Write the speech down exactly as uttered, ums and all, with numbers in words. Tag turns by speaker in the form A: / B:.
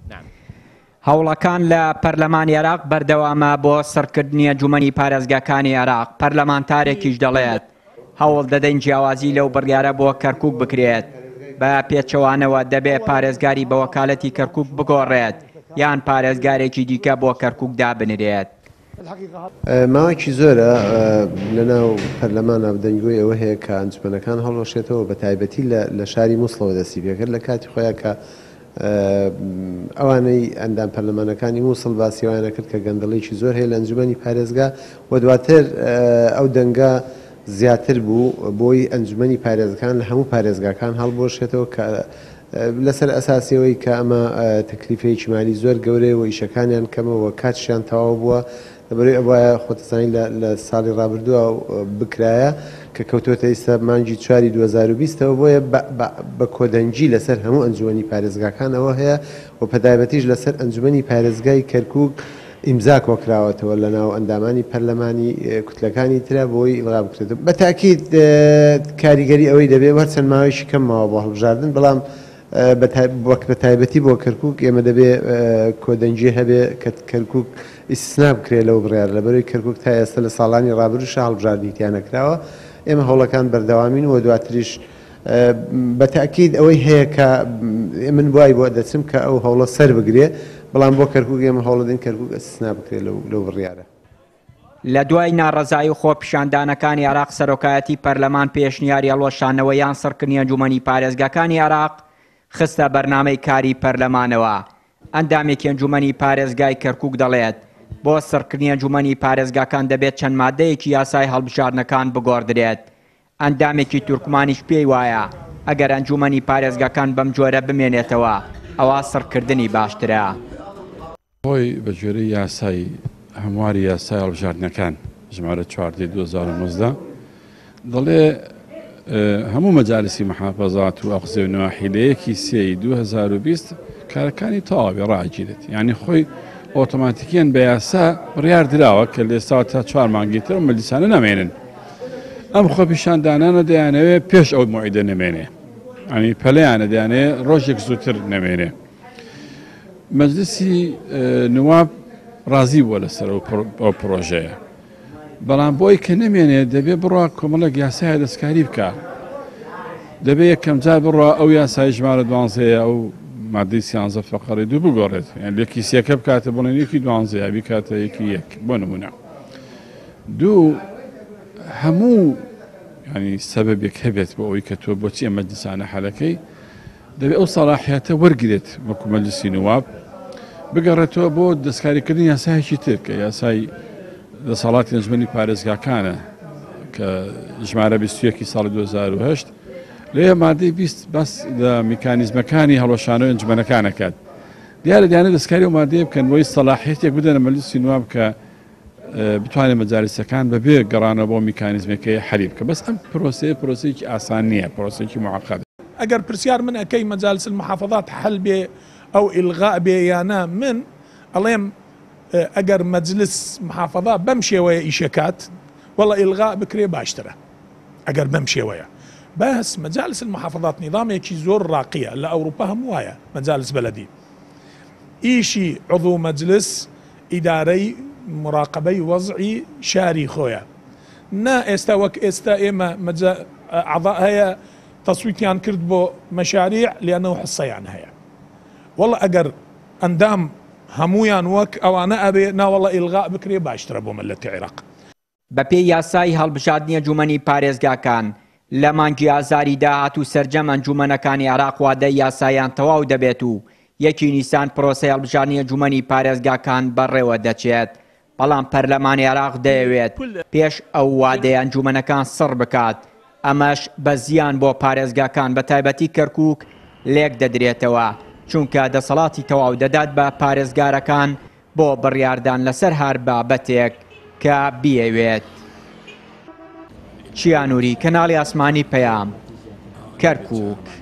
A: هەوڵەکان لە پەرلەمانی عێراق بەردەوامە بۆ سەرکردنی ئەنجومەنی پارێزگاکانی عێراق. پەرلەمانتارێکیش دەڵێت هەوڵ دەدەین جیاوازی لەو بڕیارە بۆ کەرکووک بکرێت، بە پێچەوانەوە دەبێت پارێزگاری بە وەکالەتی کەرکووک بگۆڕێت یان پارێزگارێکی دیکە بۆ کەرکووک دابنرێت.
B: ماوەیەکی زۆرە لەناو پەرلەمانە دەنگۆی ئەوە هەیە کە ئەنجومەنەکان هەڵۆشێتەوە بە تایبەتی لە شاری مووسڵەوە دەستی پێکرد لە کاتی خۆیان کە ئەوانەی ئەندام پەرلەمانەکانی مووسڵ باسییوانە کرد کە گەندەڵێکی زۆر هەیە لە ئەنجومەنی پارێزگا و دواتر ئەو دەنگە زیاتر بوو بۆی ئەنجومەنی پارێزەکان لە هەموو پارێزگاکان هەڵبۆشێتەوە کە لەسەر ئەساسیەوەی کە ئەمە تەکلیفەیەکی مالی زۆر گەورەیە و ئیشەکانیان کەمەوە کاتشیان تەواو بووە لەبەرەوەی ئەوە خۆتەزانین لە ساڵی ڕابردووە بکرایە کە کەوتۆتە ئێستا مانگی چواری دوو هەزار و بیستەوە بۆیە بە کۆدەنجی لەسەر هەموو ئەنجومەنی پارێزگاکانەوە هەیە و پەتایبەتیش لەسەر ئەنجومەنی پارێزگای کەرکووک ئیمزا کۆکراوەتەوە لە ناو ئەندامانی پەرلەمانی کوتلەکانی ترە بۆی ئڵغا بکرێتەوە. بە تاکید کاریگەری ئەوەی دەبێت وەرچەند ماوەیەکی کەمماوە بۆ هەڵبژاردن، بەڵام بە تایبەتی بۆ کەرکووک ئێمە دەبێت کۆدەنجی هەبێ کە کەرکووک ئیسنا بکرێت لەو بڕیار لەبەرەوەی کەرکووک تا ئێستا لە ساڵانی ڕابردووش هەڵبژاردنیتیان نەکراوە. ئێمە هەوڵەکان بەردەوامین و دواتریش بە تاکید ئەوەی هەیە کە من وای بۆ دەچم کە ئەو هەوڵە سەر بگرێ، بەڵام بۆ کەرکووک ئێمە هەوڵ دەدەین کەرکووک ئیسنا بکرێت لەو بڕیارە.
A: لە دوای ناڕەزایی و خۆپیشاندانەکانی عێراق سەرۆکایەتی پەرلەمان پێشنیاری هەڵوەشانەوە یان سەرکردنی ئەنجومەنی پارێزگاکانی عێراق خستە بەرنامەی کاری پەرلەمانەوە. ئەندامێکی ئەنجومەنی پارێزگای کەرکووک دەڵێت بۆ سەرکردنی ئەنجومەنی پارێزگاکان دەبێت چەند مادەیەکی یاسای هەڵبژاردنەکان بگۆڕدرێت. ئەندامێکی تورکمانیش پێی وایە ئەگەر ئەنجومەنی پارێزگاکان بەم جۆرە بمێنێتەوە ئەوە سەرکردنی باشترە.
C: خۆی بە جۆرەی یاسای هەمواری یاسای هەڵبژاردنەکان ژمارە چواردەی دوو هەزار و نۆزدە دەڵێ هەموو مەجالسی محافەزات و ئەخزێ و نواحی لە یەکی سێی دوو هەزار و بیست کارەکانی تەواوی ڕاگیرێت، یعنی خۆی ئۆتۆماتیکیان بە یاسا بڕیار دراوە کە لە ئێستا تا چوار مانگی تر مەجلیسانە نامێنن. ئەم خۆپیشاندانانە دەیانەوێت پێش ئەو موعیدە نەمێنێ، ئەنی پەلەیانە دەیانێت ڕۆژێک زووتر نەمێنێ. مەجلیسی نواب ڕازی بووە لەسەر ئەو پرۆژەیە، بەڵام بۆی کە نەمێنێت دەبێت بڕوا کۆمەڵێک یاسای دەستکاری بکە، دەبێت یەکەم جار بڕوا ئەو یاسای ژمارە دوانزەیە ئەو مادەی سیانزە فەقەڕی دوو بگۆڕێت، یان لێکی سێکە بکاتە بڵێن یەکی دوانزەیە بیکاتە یەکی یەک بۆ نمونە. دوو هەموو ینی سەبەبێک هەبێت بۆ ئەوەی کە تۆ بۆچی ئەمە مەجلیسانە حەلەکەی دەبێت ئەو سەڵاحیەتە وەرگرێت وەکو مەجلیسی نواب بگەڕێتەوە بۆ دەستکاریکردنی یاسایەکی تر کە یاسای دەسەڵاتی ئەنجومەنی پارێزگاکانە کە ژمارە بیست و یەکی ساڵی دوو هەزار و هەشت لێ مادەی بیست بەس لە میکانیزمەکانی هەڵۆشانەوەی ئەنجومەنەکانەکات دیارە دیانە دەستکاری و مادەیە بکەن بۆی سەڵاحیەتێک بدەنە مەجلیسی نواب کە بتوانێت مەجالیسەکان بەبێ گەڕانە بۆ میکانیزمەکەی حەلی بکە. بەس ئەم پرۆسەیە پرۆسەیەکی ئاسان نییە، پرۆسەیەکی معقەدە.
D: ئەگەر پرسیار من ئەەکەی مەجالس المحافظات حەل بێ ئەو ئیلغا بێ یانە، من ئەڵێم ئەگەر مەجلس محافظە بەم شێوەیە ئیشەکات وەڵا ئیلغا بکرێ باشترە ئەگەر بەم شێوەیە. بەس مەجالس المحافظات نظامێکی زۆر ڕاقیە لە ئەوروپا هەموو وایە. مەجالس بەلەدی ئیشی عضو مەجلس ئیدارەی مراقبەی وەزعی شاری خۆیە، نا ئێستا وەک ئێستا ئێمە عەضا هەیە تەسویتیان کرد بۆ مەشاریع لێنەوە حسەیان هەیە. وەڵا ئەگەر ئەندام هەمویان وەک ئەوانە ئەبێ ناوەڵە ئیلغا بکرێ باشترە بۆ مەلەتی عێراق.
A: بە پێی یاسای هەڵبژاردنی ئەنجومەنی پارێزگاکان لە مانگی ئازاری داهات و سەرجەم ئەنجومەنەکانی عێراق وادەی یاسایان تەواو دەبێت و یەکی نیسان پرۆسەی هەڵبژاردنی ئەنجومەنی پارێزگاکان بەڕێوە دەچێت. بەڵام پەرلەمانی عێراق دەیەوێت پێش ئەو وادەی ئەنجومەنەکان سڕ بکات، ئەمەش بە زیان بۆ پارێزگاکان بە تایبەتی کەرکووک لێک دەدرێتەوە، چونکە دەسەڵاتی تەواو دەدات بە پارێزگارەکان بۆ بڕیاردان لەسەر هەر بابەتێک کە بیەوێت. چیانووری، کەناڵی ئاسمانی پەیام، کەرکووک.